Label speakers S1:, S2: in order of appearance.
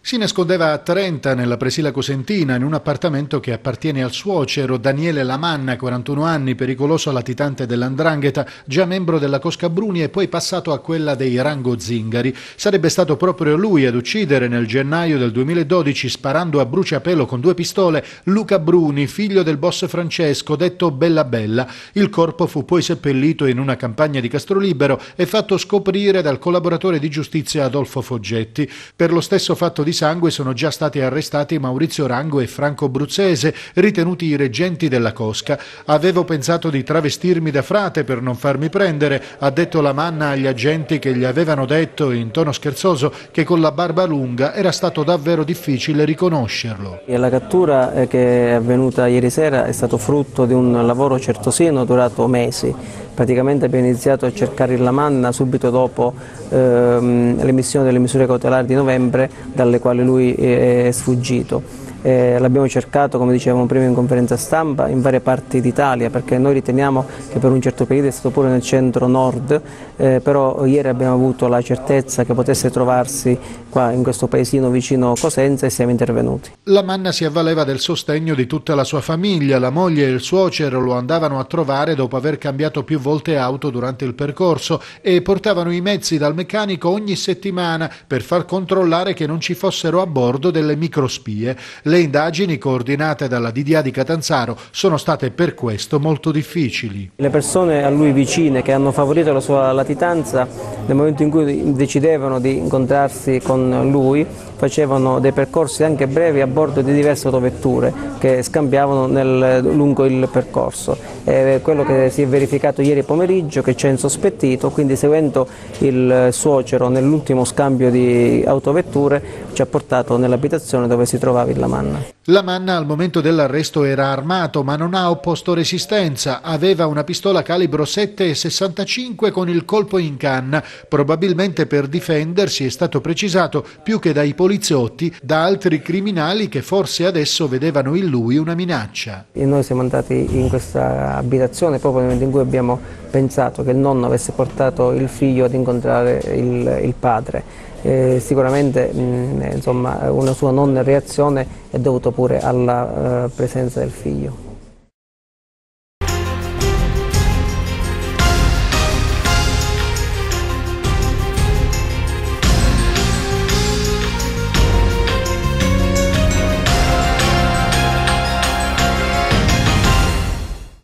S1: Si nascondeva a Trenta, nella Presila Cosentina, in un appartamento che appartiene al suocero Daniele Lamanna, 41 anni, pericoloso latitante dell''ndrangheta, già membro della Cosca Bruni e poi passato a quella dei Rango Zingari. Sarebbe stato proprio lui ad uccidere nel gennaio del 2012, sparando a bruciapelo con 2 pistole, Luca Bruni, figlio del boss Francesco, detto Bella Bella. Il corpo fu poi seppellito in una campagna di Castrolibero e fatto scoprire dal collaboratore di giustizia Adolfo Foggetti. Per lo stesso fatto di sangue sono già stati arrestati Maurizio Rango e Franco Bruzzese, ritenuti i reggenti della Cosca. Avevo pensato di travestirmi da frate per non farmi prendere, ha detto Lamanna agli agenti che gli avevano detto in tono scherzoso che con la barba lunga era stato davvero difficile riconoscerlo.
S2: La cattura che è avvenuta ieri sera è stato frutto di un lavoro certosino durato mesi. Praticamente abbiamo iniziato a cercare il Lamanna subito dopo l'emissione delle misure cautelari di novembre, dalle quali lui è sfuggito. L'abbiamo cercato, come dicevamo prima in conferenza stampa, in varie parti d'Italia, perché noi riteniamo che per un certo periodo è stato pure nel centro-nord, però ieri abbiamo avuto la certezza che potesse trovarsi qua in questo paesino vicino Cosenza e siamo intervenuti.
S1: Lamanna si avvaleva del sostegno di tutta la sua famiglia, la moglie e il suocero lo andavano a trovare dopo aver cambiato più volte auto durante il percorso e portavano i mezzi dal meccanico ogni settimana per far controllare che non ci fossero a bordo delle microspie. Le indagini coordinate dalla DDA di Catanzaro sono state per questo molto difficili.
S2: Le persone a lui vicine che hanno favorito la sua latitanza, nel momento in cui decidevano di incontrarsi con lui, facevano dei percorsi anche brevi a bordo di diverse autovetture che scambiavano lungo il percorso. È quello che si è verificato ieri pomeriggio, che c'è insospettito, quindi seguendo il suocero nell'ultimo scambio di autovetture ci ha portato nell'abitazione dove si trovava il Lamanna.
S1: Lamanna al momento dell'arresto era armato ma non ha opposto resistenza, aveva una pistola calibro 7,65 con il colpo in canna, probabilmente per difendersi, è stato precisato, più che dai poliziotti, da altri criminali che forse adesso vedevano in lui una minaccia.
S2: E noi siamo andati in questa abitazione proprio nel momento in cui abbiamo pensato che il nonno avesse portato il figlio ad incontrare il padre. Sicuramente insomma, una sua non reazione è dovuta pure alla presenza del figlio.